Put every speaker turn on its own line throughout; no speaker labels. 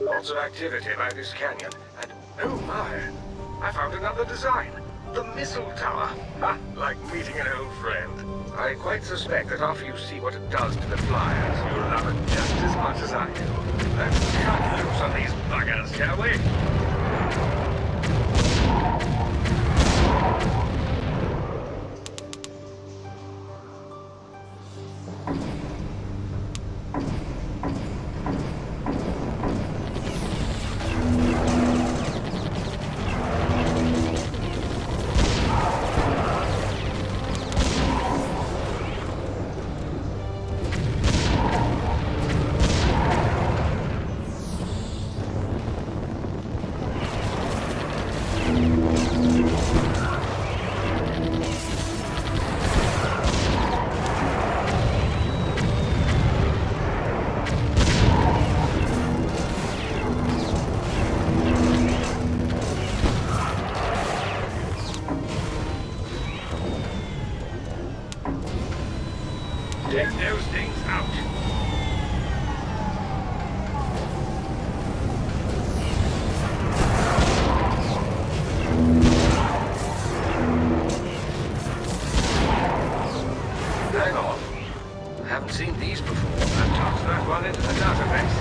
Lots of activity by this canyon, and oh my, I found another design. The missile tower. Ha, like meeting an old friend. I quite suspect that after you see what it does to the flyers, you'll love it just as much as I do. Let's cut loose on these buggers, shall we? Take those things out. Hang on. I haven't seen these before. I've tossed that one into the database.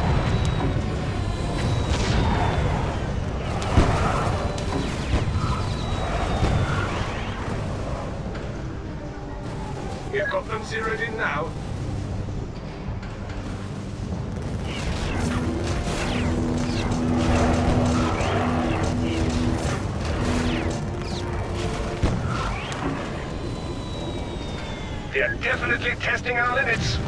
You've got them zeroed in now. They're definitely testing our limits.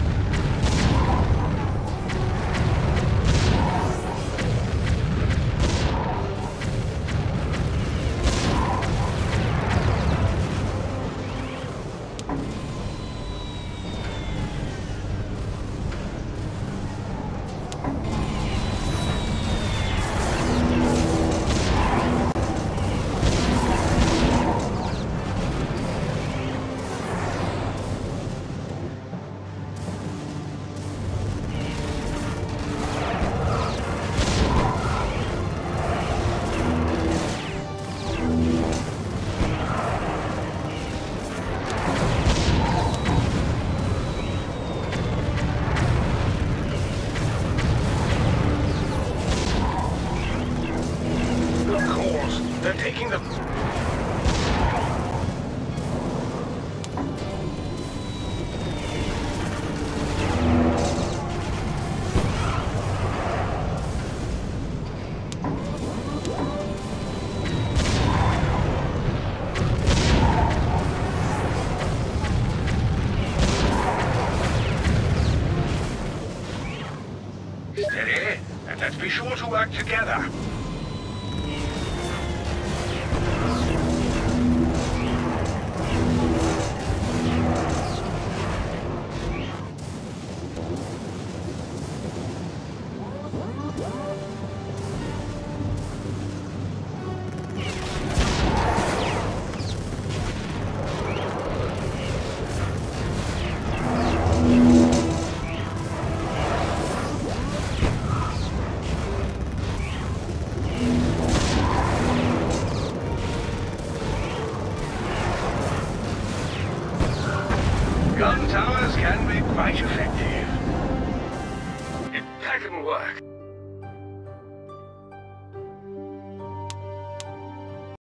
They're taking them. Steady, and let's be sure to work together.